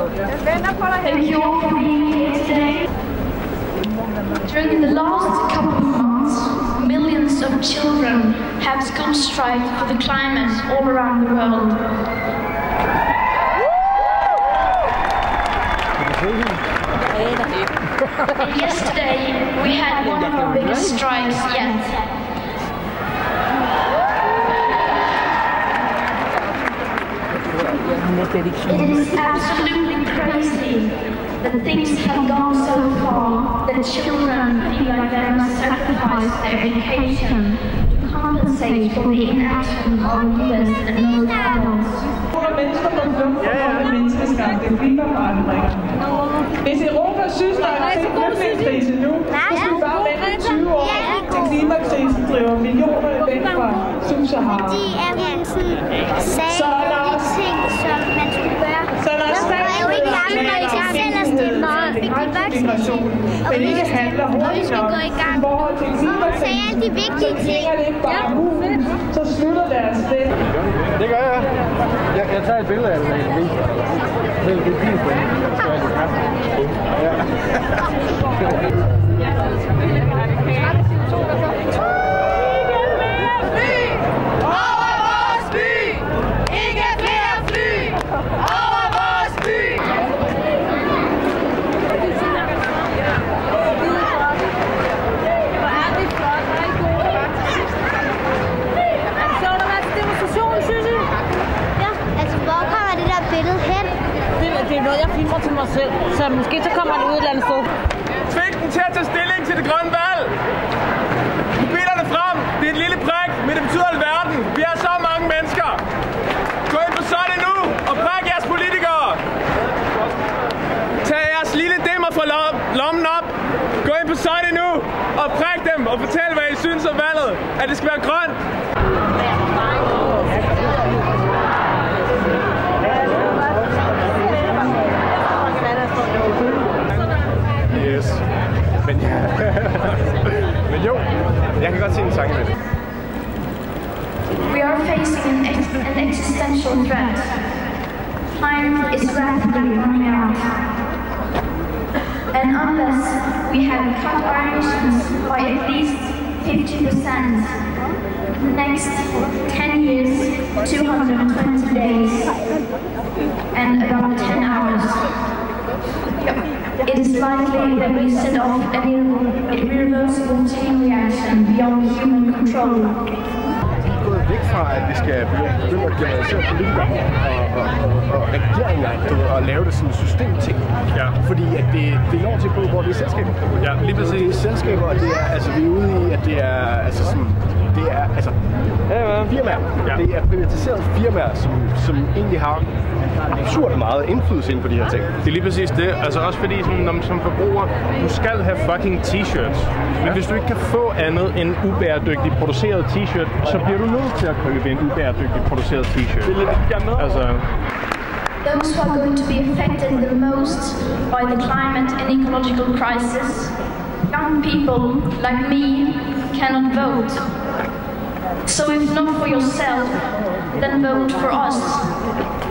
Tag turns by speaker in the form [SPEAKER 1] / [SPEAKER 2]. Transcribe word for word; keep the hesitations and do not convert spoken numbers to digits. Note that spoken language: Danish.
[SPEAKER 1] Thank you all for being here today. During the last couple of months, millions of children have school strike for the climate all around the world. And yesterday, we had one of our biggest strikes yet. It is absolutely crazy that things have gone so far that children feel like they must sacrifice their education to compensate for the inaction of leaders and most adults.
[SPEAKER 2] Mennesker på flugt for grund af menneskeskabte klimaforandringer. Hvis Europa synes, der er en flygtningekrise nu, så skal vi bare vente tyve år, til klimakrisen driver millioner væk fra Sub-Sahara.
[SPEAKER 3] Fordi at hun sagde så de ting, som man skulle gøre.
[SPEAKER 2] Så når staten
[SPEAKER 3] selv at stemme, så fik de voksne.
[SPEAKER 2] men ikke handler hurtigt nok i forhold til klimakrisen,
[SPEAKER 3] sagde alle de vigtige ting.
[SPEAKER 2] så det ikke bare muligt, så slutter deres det.
[SPEAKER 4] Det gør jeg. Jeg, jeg tager et billede af det, jeg kan vise dig. Det er lidt fint på det. Så er det kaffe. Ja.
[SPEAKER 5] Det er noget, jeg filmer til mig selv, så måske så kommer den ud et eller andet sted.
[SPEAKER 4] Tving den til at tage stilling til det grønne valg! Mobilerne frem! Det er et lille prik, men det betyder alverden. Vi er så mange mennesker. Gå ind på Så er det nu og prik jeres politikere! Tag jeres lille dimmer fra lommen op. Gå ind på Så er det nu og prik dem og fortæl, hvad I synes om valget. At det skal være grønt. Yes. Men ja. Men jo, jeg kan godt se en sang med det.
[SPEAKER 1] We are facing an, ex an existential threat. Time is rapidly running out. And unless we have cut our emissions by at least fifty percent, the next ten years, two hundred twenty days, and about ten hours, it is likely that we set off an irreversible chain reaction beyond human control.
[SPEAKER 4] Vi er gået væk fra, at vi skal begynde at generalisere politikere og, og, og regeringer og lave det sådan en systemting. Ja. Fordi at det, det når til på, hvor det er selskaber. Ja, lige præcis. Det er selskaber, og det er, altså, vi er ude i, at det er, altså sådan, det er, altså, firmaer. Ja. Det er privatiserede firmaer, som, som egentlig har absurd meget indflydelse inden på de her ting.
[SPEAKER 6] Det er lige præcis det. Altså også fordi, sådan, når man som forbruger, du skal have fucking t-shirts. Men ja. Hvis du ikke kan få andet end ubæredygtigt produceret t-shirt, så bliver du nødt til at købe en ubæredygtigt produceret t-shirt. Det er lidt, jeg med. Altså.
[SPEAKER 1] Those who are going to be affected the most by the climate and ecological crisis, young people like me cannot vote. So if not for yourself, then vote for us.